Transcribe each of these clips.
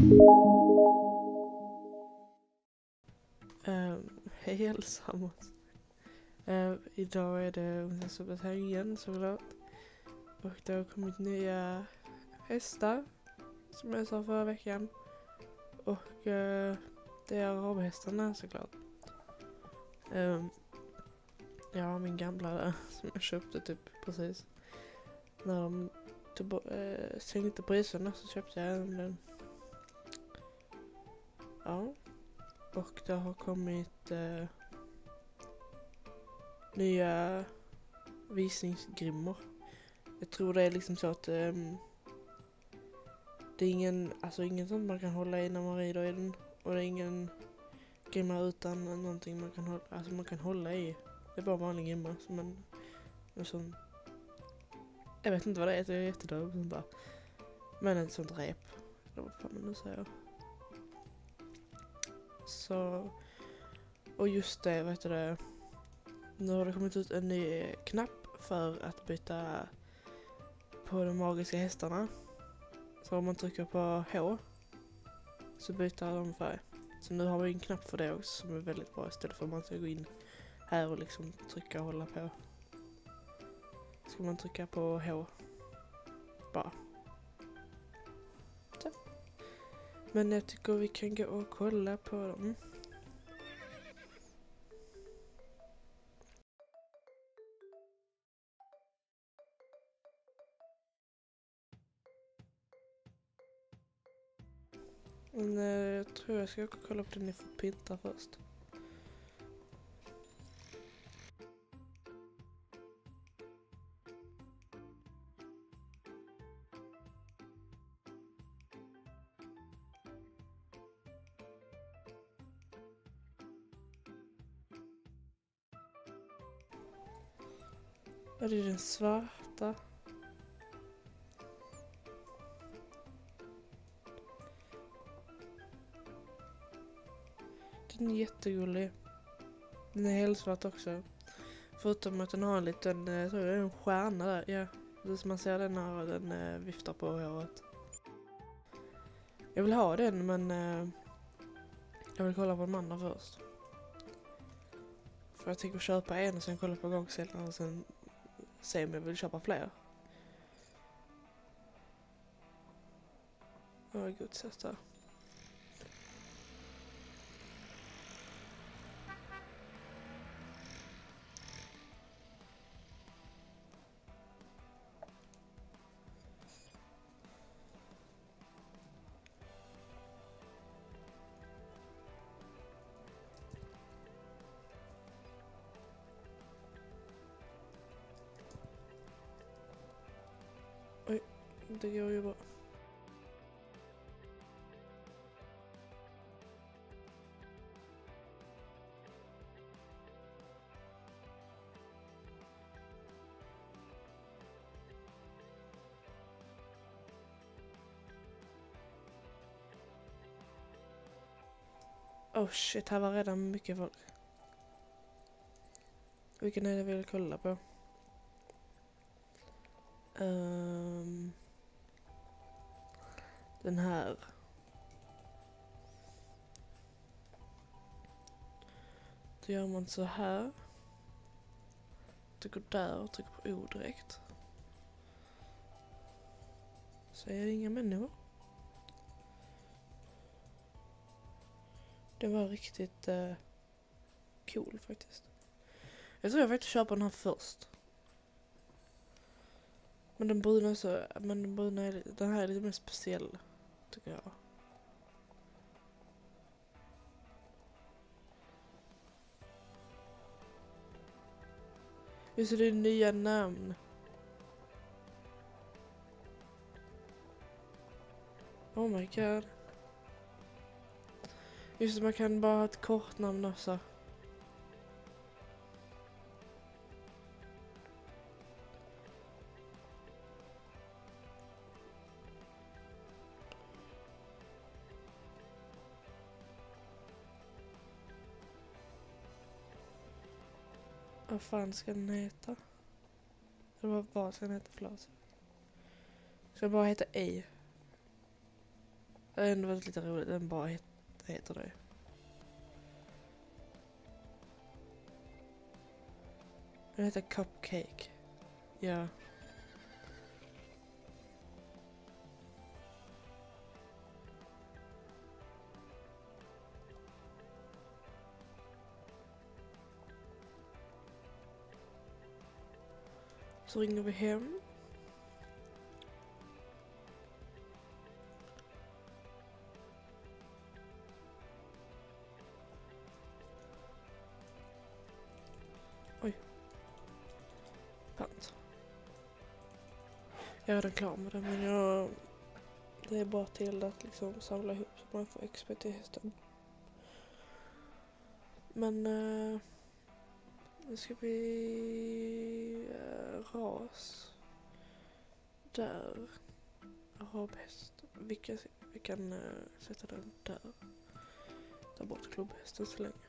Hej allesammans. Idag är det ungdomsuppdateringen såklart. Och det har kommit nya hästar som jag sa förra veckan. Och det är arabhästarna såklart. Ja, min gamla där som jag köpte typ precis. När de sänkte priserna så köpte jag den. Ja. Och det har kommit nya visningsgrimmor. Jag tror det är liksom så att det är ingen sånt man kan hålla i när man rider i den. Och det är ingen grimma utan någonting man kan hålla, man kan hålla i. Det är bara vanlig grimma som en sån. Jag vet inte vad det är, jag är jättedöv sånt där. Men ett sånt rep. Eller vad fan man nu säger. Så, och just det, vet du det. Nu har det kommit ut en ny knapp för att byta på de magiska hästarna. Så om man trycker på H så byter de färg. Så nu har vi en knapp för det också som är väldigt bra istället för att man ska gå in här och liksom trycka och hålla på. Ska man trycka på H. Bara. Så. Men jag tycker vi kan gå och kolla på dem. Men jag tror jag ska gå och kolla på den i Pinta först. Och det är den svarta. Den är jättegullig. Den är helt svart också. Förutom att den har en liten, jag tror det är en stjärna där. Ja, det som man ser den när den viftar på håret. Jag vill ha den, men jag vill kolla på de andra först. För jag tänker köpa en och sen kolla på gångsällan och sen se om jag vill köpa fler. Åh, gud, sätt där. Oj, det går ju bra. Oh shit, här var redan mycket folk. Vilken är det jag vill kolla på? Den här. Då gör man så här. Trycker där och trycker på O direkt. Så är det inga människor. Det var riktigt cool faktiskt. Jag tror jag faktiskt köper den här först. Men den bruna den här är lite mer speciell, tycker jag. Just det, är nya namn. Oh my god. Just det, man kan bara ha ett kort namn också. Vad fan ska den heta? Eller vad ska den heta, förlåt. Ska den bara heta E? Det är ändå väldigt lite roligt. Den bara heter det. Den heter Cupcake. Ja. Så ringer vi hem. Oj. Pant. Jag är redan klar med det, men det är bara till att liksom samla ihop så man får XP till hästen. Men nu ska vi ras. Där. Arabhäst. Vi kan sätta den där. Ta bort klubbhästen så länge.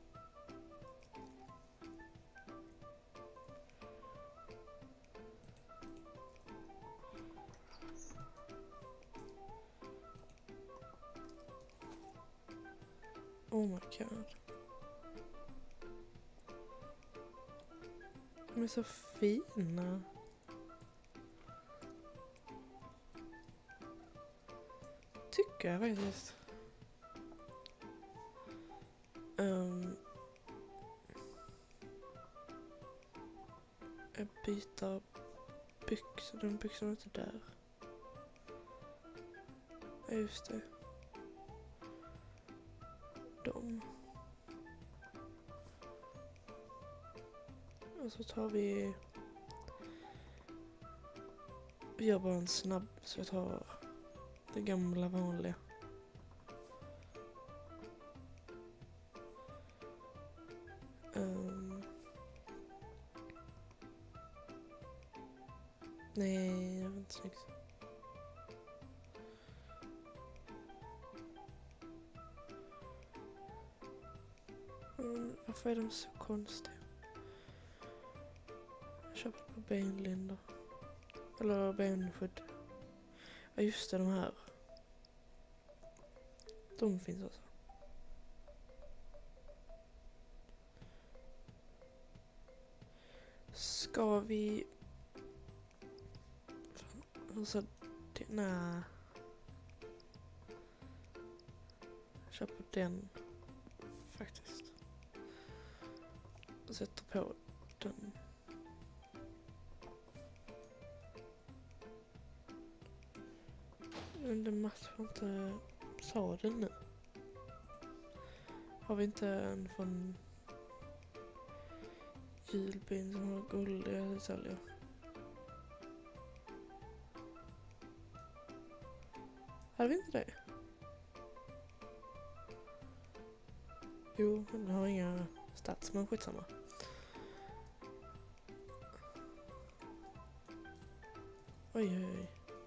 Oh my god. De är så fina. Tycker jag faktiskt. Jag byter byxor. Den byxorna är inte där. Ja, just det. De. Och så tar vi gör bara en snabb, så jag tar det gamla vanliga. Nej, det var inte snyggt. Varför är de så konstiga? Jag köper ett par benlindor. Eller benskydd. Ja just det, de här. De finns också. Ska vi... Alltså, nej. Köper den. Faktiskt. Och sätter på den. Men det matchar inte sadeln nu. Har vi inte en från julbyn som har guldiga detaljer? Hade vi inte det? Jo, den har inga stats, men skitsamma. Oj, oj, oj.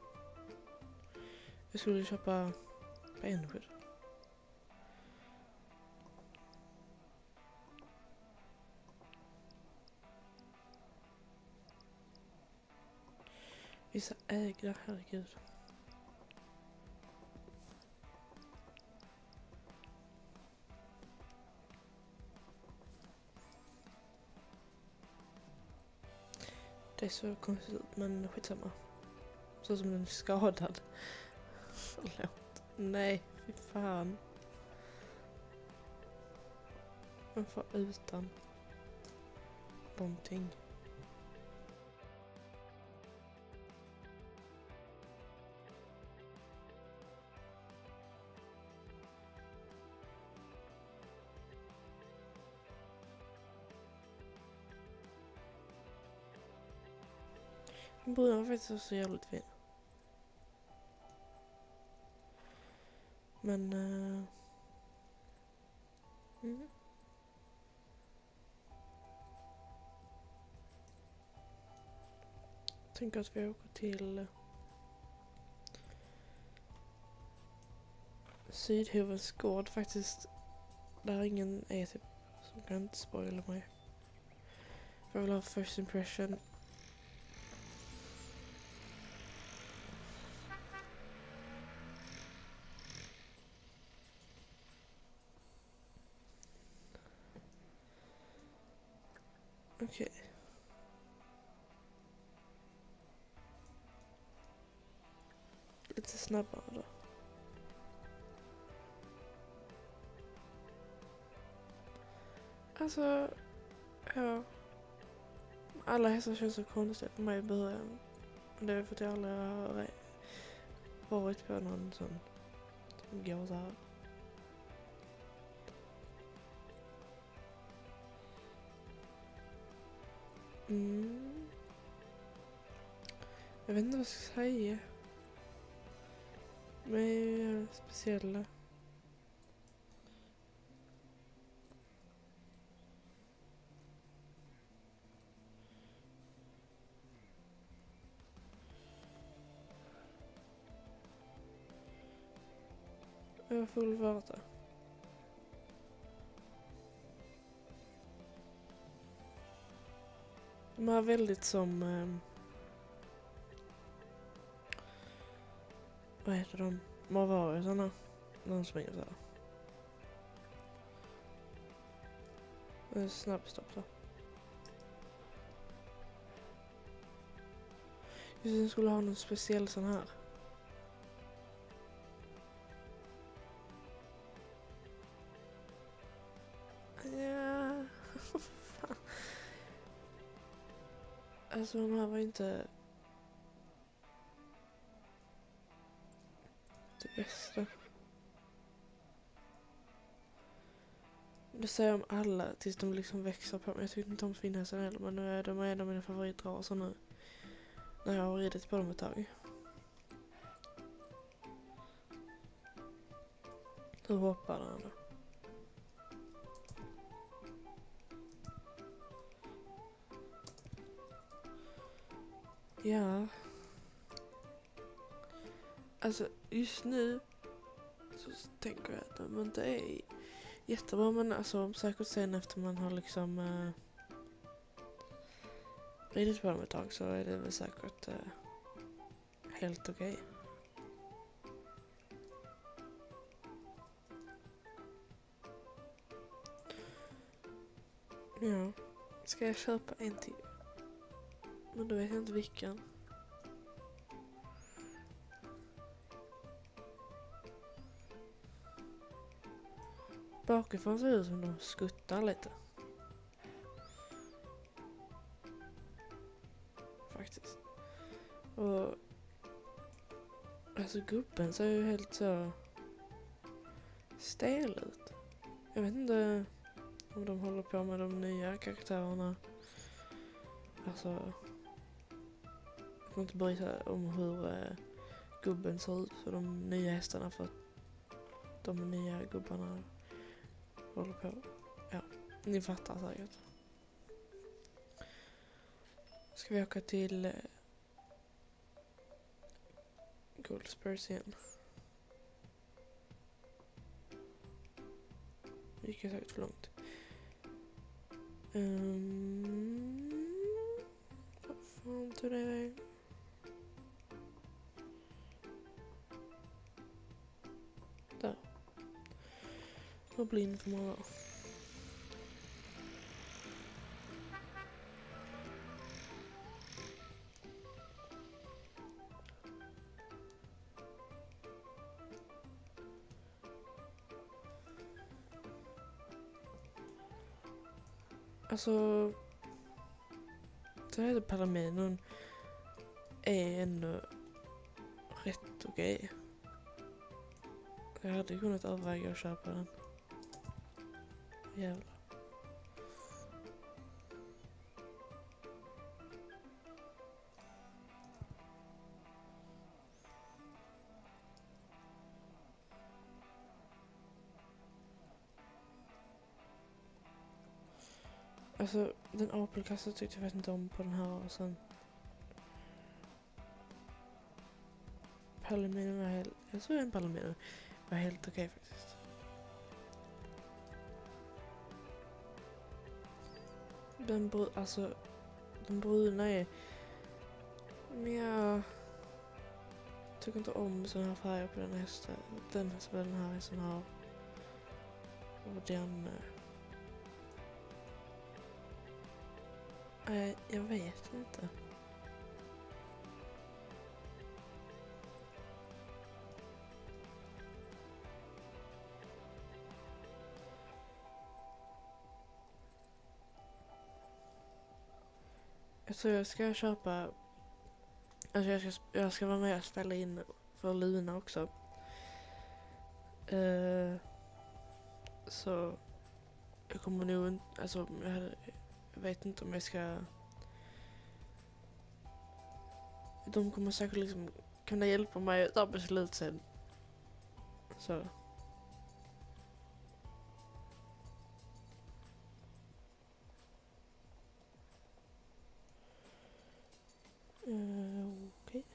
Jag skulle köpa benskydd. Vissa ägare, herregud. Det är så konstigt, men skitsamma. Så som den är skadad. Förlåt. Nej, fy fan. Man får utan någonting. Bruden var faktiskt så jävligt fin. Men... Tänk att vi åker till Sydhovens gård faktiskt. Där ingen är typ, som kan inte spoila mig. För jag vill ha first impression. Okej. Lite snabbare då. Alltså, ja. Alla hästar känns så konstiga för mig i början. Det är för att jag aldrig har varit på någon sån som går så här. Jag vet inte vad jag ska säga. Men jag är speciella. Jag får väl vara det. De är väldigt som... vad heter de? Marvarisarna. De springer så här. Snabbstopp då. Just jag skulle ha någon speciell sån här. Ja. Fan. Alltså de här var inte det bästa. Det säger jag om alla tills de liksom växer på mig. Jag tycker inte om finhästar heller, men nu är de en av mina favoritraser nu. När jag har ridit på dem ett tag. Hur hoppar den då? Ja. Alltså just nu så tänker jag att de inte är jättebra, men alltså säkert sen efter man har liksom ridit på dem ett tag så är det väl säkert helt okej. Ja, ska jag köpa en till? Men då vet jag inte vilken. Bakifrån ser det ut som de skuttar lite. Faktiskt. Och alltså gubben ser ju helt så stel ut. Jag vet inte om de håller på med de nya karaktärerna. Alltså jag får inte bry sig om hur gubben ser ut för de nya hästarna, för att de nya gubbarna håller på. Ja, ni fattar säkert. Ska vi åka till Goldspurs igen? Det gick säkert för långt. Vad fan tog det iväg? Där. Vad blind får man vara. Alltså, så här Palomino är ändå rätt okej. Jag hade kunnat överväga att köpa den. Jävlar. Alltså, den apelkassan tyckte jag inte om på den här, och sen Palomino var helt... Jag tror en Palomino var helt okej faktiskt. De bruna är... Men jag tycker inte om såna här färger på den hästen. Den här hästen har. Och den... Jag vet inte. Jag tror jag ska köpa... Alltså jag ska vara med och spela in för Luna också. Så jag kommer nog inte... Alltså jag vet inte om jag ska... De kommer säkert liksom kunna hjälpa mig att ta beslut sen. Så... Okej.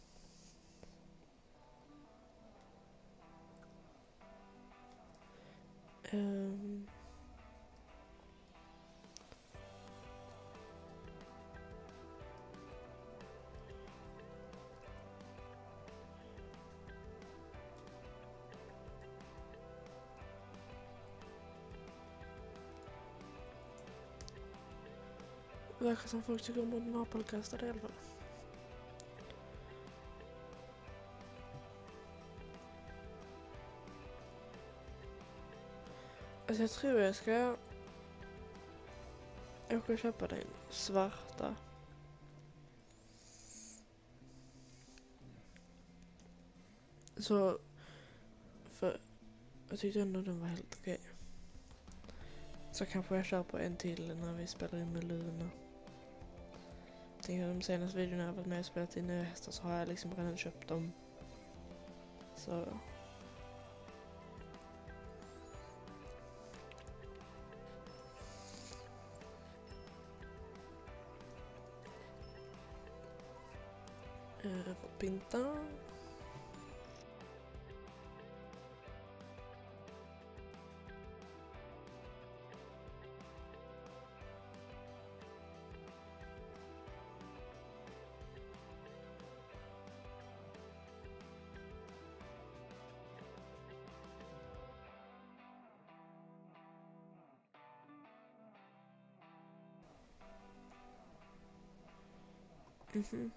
Det verkar som folk tycker om att vara podkastade i alla fall. Alltså jag tror jag ska åka och köpa den svarta. Så för jag tyckte ändå den var helt okej. Så kanske jag köper en till när vi spelar in med Luna. Tänker de senaste videorna jag varit med och spelat in nya hästar så har jag liksom redan köpt dem. Så... Pinta. Mhm.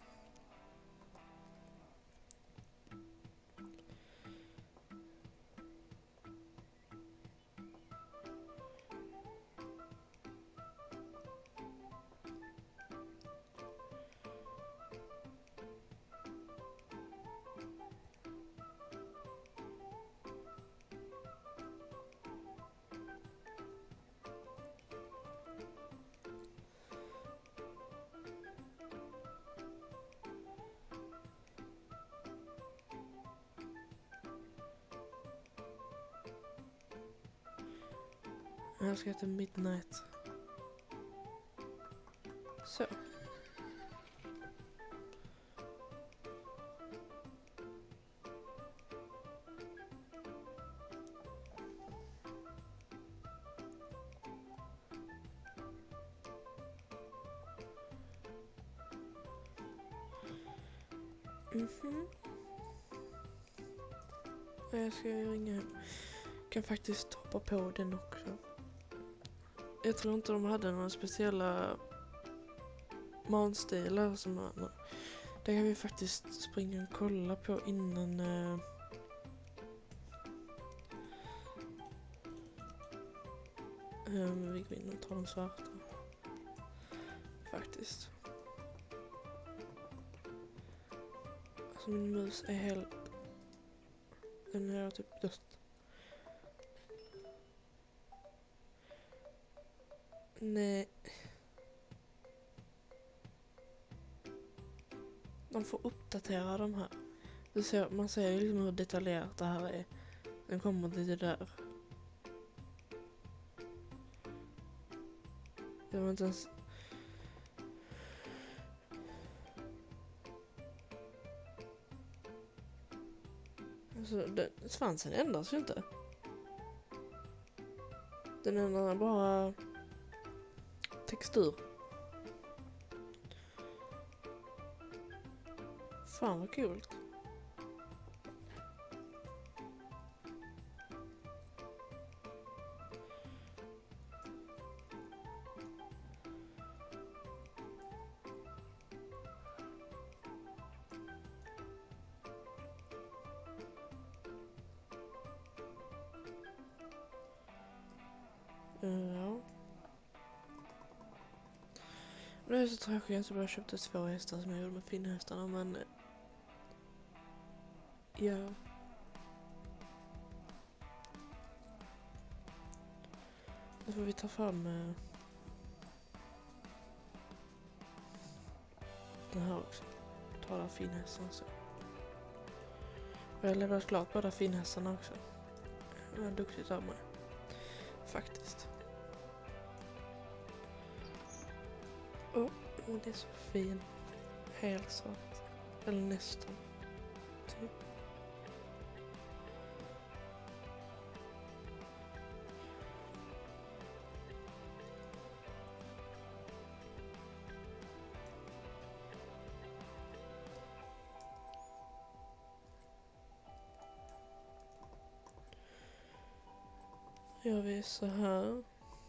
Jag ska till Midnight. Så. Mhm. Jag ska ringa hem. Kan faktiskt hoppa på den också. Jag tror inte de hade några speciella manstilar som andra. Det kan vi faktiskt springa och kolla på innan vi går in och tar de svarta. Faktiskt. Alltså min mus är helt... Den är typ dött. Nej. De får uppdatera de här. Man ser ju liksom hur detaljerat det här är. Den kommer till det där. Det var inte ens... Alltså, svansen ändras ju inte. Den ändrar bara textur. Fan vad coolt. Ja. Det är så tråkigt att jag inte bara köpte 2 hästar som jag gjorde med finhästarna, men ja. Nu får vi ta fram den här också. Ta där finhästarna så. Och jag levererat klart båda finhästarna också. Det var duktigt av mig. Faktiskt. Och det är så fin. Helt svart. Eller nästan. Typ. Gör vi så här.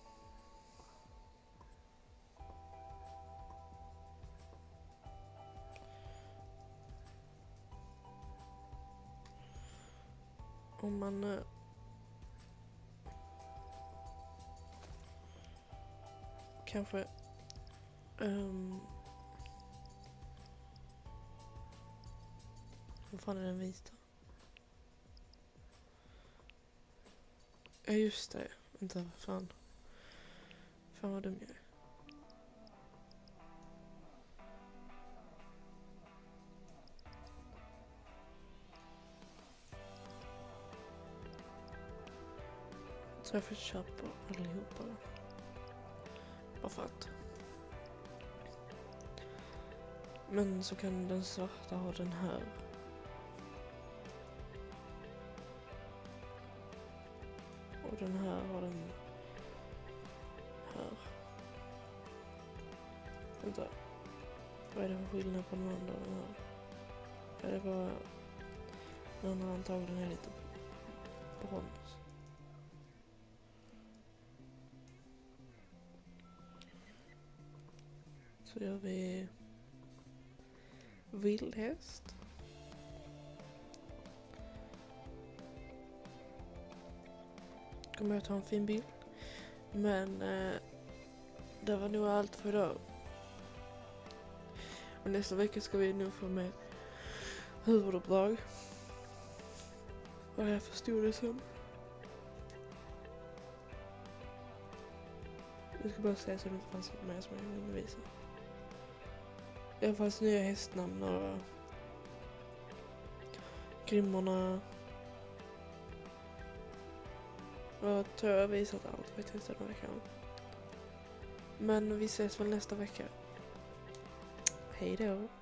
Om man kanske vad fan är den vita? Ja just det, inte vad fan. Fan vad dum jag är. Så jag får köpa allihopa då. Bara för att. Men så kan den svarta ha den här. Och den här har den här. Vänta. Vad är det för skillnad på den andra och den här? Är det bara den andra antagligen är lite brons. Så gör vi vildhäst. Kommer jag ta en fin bild. Men det var nog allt för idag. Och nästa vecka ska vi nog få med huvuduppdrag. Och jag förstod det som. Jag ska bara säga så det inte fanns något mer som jag vill visa. I alla fall nya hästnamn och grimmorna. Jag tror jag har visat allt faktiskt den här veckan. Men vi ses väl nästa vecka. Hej då.